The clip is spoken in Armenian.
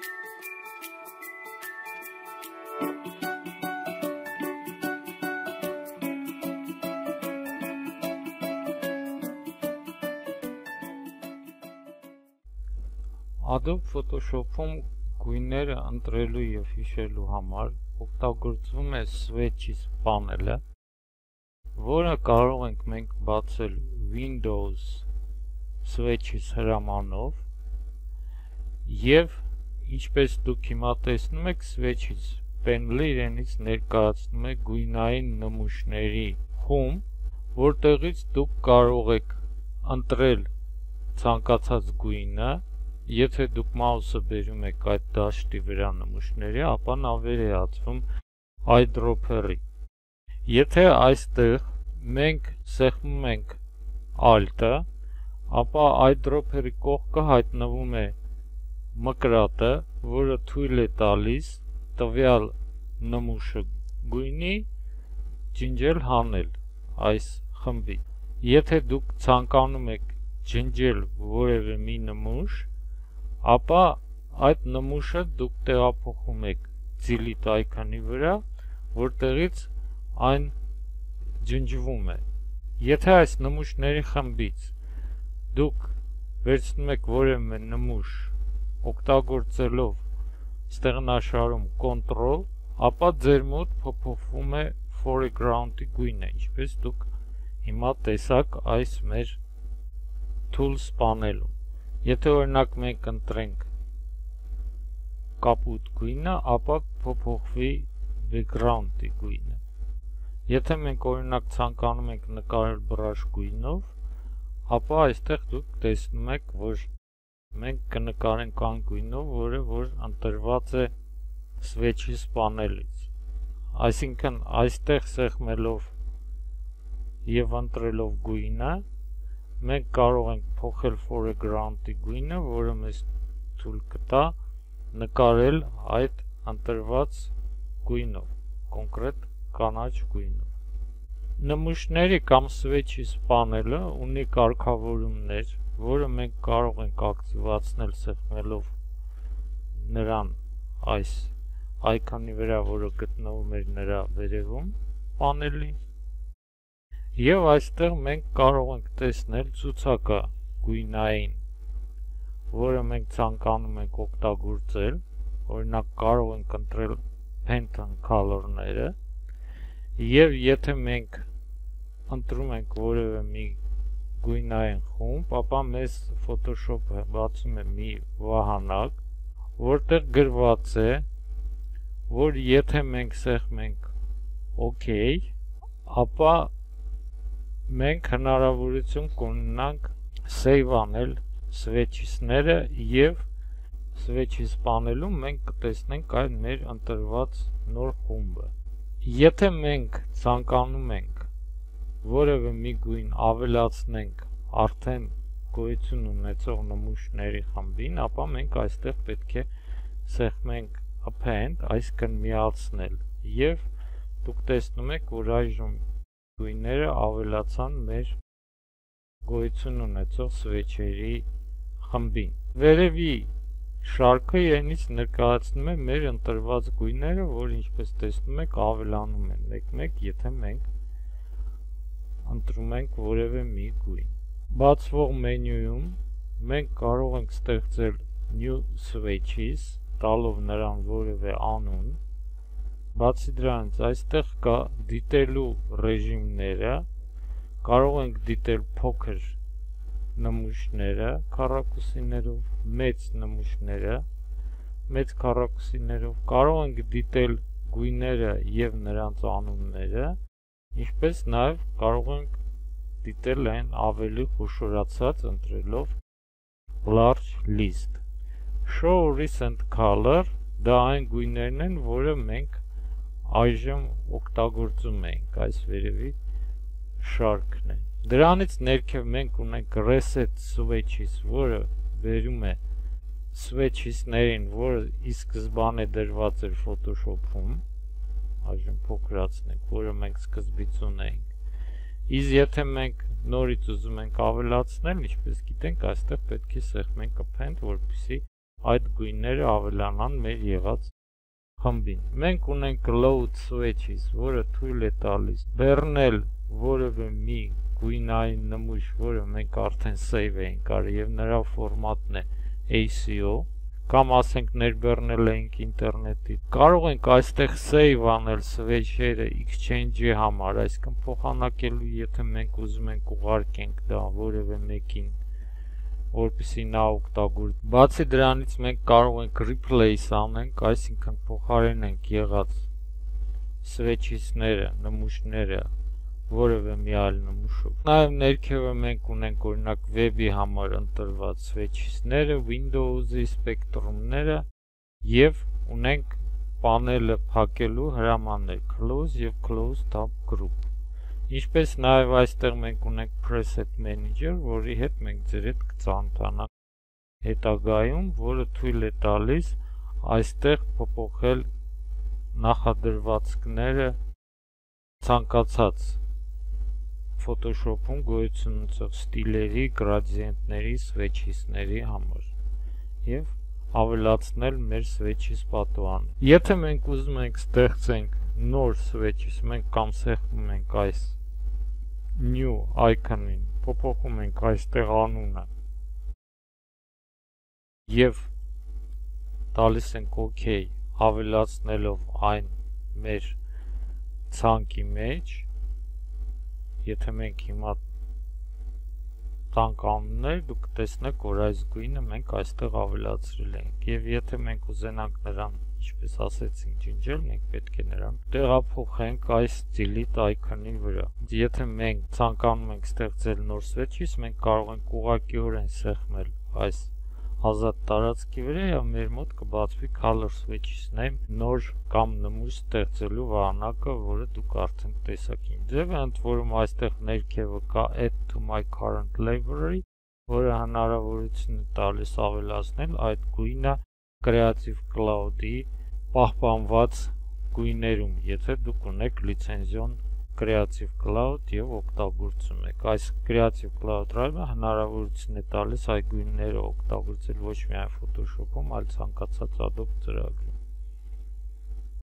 Adobe Photoshop-ում գույները ընտրելու և հիշելու համար օգտագործվում է Swatches պանելը, որը կարող ենք մենք բացել Windows Swatches հրամանով և ինչպես դուք հիմա տեսնում եք, Swatches պանելը իրենից ներկայացնում է գույնային նմուշների խումբ, որտեղից դուք կարող եք ընտրել ցանկացած գույնը. Եթե դուք մաուսը բերում եք այդ դաշտի վրա նմուշների, ապա նա վերահացվում eyedropper-ի։ Եթե այստեղ մենք սեղմում ենք Alt-ը, ապա eyedropper-ի կողքը հայտնվում է մկրատը, որը թույլ է տալիս տվյալ նմուշը գույնի ջնջել հանել այս խմբի։ Եթե դուք ցանկանում եք ջնջել որևէ մի նմուշ, ապա այդ նմուշը դուք տեղափոխում եք Delete icon-ի վրա, որտեղից այն ջնջվում է։ Եթե այս նմուշների խմբից դուք վերցնում եք որևէ նմուշ օգտագործելով ստեղնաշարում Ctrl, ապա ձեր մոտ փոփոխվում է foreground-ի գույնը, ինչպես դուք հիմա տեսաք այս մեր Tools պանելում։ Եթե օրինակ մենք ընտրենք կապույտ գույնը, ապա փոփոխվի background-ի գույնը։ Եթե մենք օրինակ ցանկանում ենք նկարել բրաշ գույնով, ապա այստեղ դուք տեսնում եք, որ մենք կնկարենք այն գույնով, որը ընտրված է Swatches պանելից։ Այսինքն այստեղ սեղմելով և ընտրելով գույնը, մենք կարող ենք փոխել foreground-ի գույնը, որը մեզ թույլ կտա նկարել այդ ընտրված գույնով, կոնկրետ կանաչ գույնով։ Նմուշների կամ Swatches պանելը ունի կարգավորումներ, որը մենք կարող ենք ակտիվացնել սեղմելով նրան այս icon-ի վրա, որը գտնվում է նրա վերևում պանելի։ Եվ այստեղ մենք կարող ենք տեսնել ցուցակը գույնային, որը մենք ցանկանում ենք օգտագործել, օրինակ կարող ենք ընտրել Pantone color-ները, և եթե մենք ընտրում ենք որևէ մի գույնային խումբ, ապա մեզ Photoshop-ը բացում է մի վահանակ, որտեղ գրված է, որ եթե մենք սեղմենք OK, ապա մենք հնարավորություն կունենանք save անել Swatches-ները և Swatches պանելում մենք կտեսնենք այն մեր ընտրված նոր խումբը։ Եթե մենք ցանկանում ենք որևէ մի գույն ավելացնենք արդեն գոյություն ունեցող նմուշների խմբին, ապա մենք այստեղ պետք է սեղմենք Append, այսինքն միացնել, և դուք տեսնում եք, որ այժմ գույները ավելացան մեր գոյություն ունեցող Swatches-երի խմբին։ Վերևի շարքը իրենից ներկայացնում է մեր ընտրված գույները, որ ինչպես տեսնում եք ավելանում են մեկ-մեկ, եթե մենք ընտրում ենք որևէ մի գույն։ Բացվող մենյուում մենք կարող ենք ստեղծել New Swatches, տալով նրան որևէ անուն։ Բացի դրանից այստեղ կա դիտելու ռեժիմները, կարող ենք դիտել փոքր նմուշները քառակուսիներով, մեծ նմուշները մեծ քառակուսիներով, կարող ենք դիտել գույները և նրանց անունները, ինչպես նաև կարող ենք դիտել այն ավելի խոշորացած ընտրելով Large List։ Show Recent Color, դա այն գույներն են, որը մենք այժմ օգտագործում ենք, այս վերևի շարքն է։ Դրանից ներքև մենք ունենք Reset Swatches, որը բերում է Swatches-ներին, որը ի սկզբանե դրված էր Photoshop-ում, այժմ փոքրացնենք, որը մենք սկզբից ունեինք։ Իսկ եթե մենք նորից ուզում ենք ավելացնել, ինչպես գիտենք, այստեղ պետք է սեղմենք Append, որպեսզի այդ գույները ավելանան մեր եղած խմբին։ Մենք ունենք load switches, որը թույլ է տալիս բեռնել որևէ մի գույնային նմուշ, որը մենք արդեն save ենք արել եւ նրա ֆորմատն է ACO, կամ ասենք ներբեռնել ենք ինտերնետից։ Կարող ենք այստեղ save անել switch-երը exchange-ի համար, այսինքն փոխանակելու, եթե մենք ուզում ենք ուղարկենք դա որևէ մեկին, որպեսզի նա օգտագործի։ Բացի դրանից մենք կարող ենք replace անենք, այսինքն փոխարինենք եղած switches-ները, նմուշները որևէ մի այլ նմուշով։ Նաև ներքևը մենք ունենք օրինակ web-ի համար ընտրված switches-ները, Windows-ի spectrum-ները եւ ունենք պանելը փակելու հրամաններ close եւ close tab group։ Ինչպես նաև այստեղ մենք ունենք preset manager, որի հետ մենք ձեր հետ կծանոթանանք հետագայում, որը թույլ է տալիս այստեղ փոփոխել նախադրվածքները ցանկացած Photoshop-ում գոյություն ունեցող ստիլերի, գրադիենտների, switches-ների համար եւ ավելացնել մեր switches պատուհանը։ Եթե մենք ուզում ենք ստեղծենք նոր switches, մենք կամ սեղմում ենք այս new icon-ին, փոփոխում ենք այստեղ անունը եւ տալիս ենք OK, ավելացնելով այն մեր ցանկի մեջ։ Եթե մենք հիմա տանք անուններ, դուք կտեսնեք, որ այս գույնը մենք այստեղ ավելացրել ենք եւ եթե մենք ուզենանք նրան, ինչպես ասեցինք, ջնջել, մենք պետք է նրան տեղափոխենք այս delete icon-ի վրա։ Եթե մենք ցանկանում ենք ստեղծել նոր switches, մենք կարող ենք ուղղակիորեն սեղմել այս ազատ տարածքի վրա եւ մեր մոտ կբացվի color switches name նոր կամ նմուշ ստեղծելու վահանակը, որը դուք արդեն տեսաք իմ ձևը, ընդ որում այստեղ ներքևը կա add to my current library, որը հնարավորություն է տալիս ավելացնել այդ գույնը Creative Cloud-ի պահպանված գույներում, եթե դուք ունեք լիցենզիոն Creative Cloud եւ օգտագործում եք։ Այս Creative Cloud Drive-ը հնարավորություն է տալիս այդ գույները օգտագործել ոչ միայն Photoshop-ում, այլ ցանկացած Adobe ծրագրում։